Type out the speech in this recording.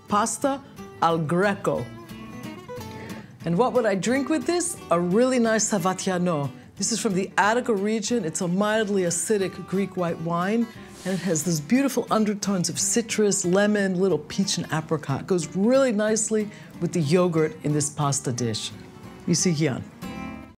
pasta al Greco. And what would I drink with this? A really nice Savatiano. This is from the Attica region. It's a mildly acidic Greek white wine, and it has those beautiful undertones of citrus, lemon, little peach and apricot. It goes really nicely with the yogurt in this pasta dish. Viscosity.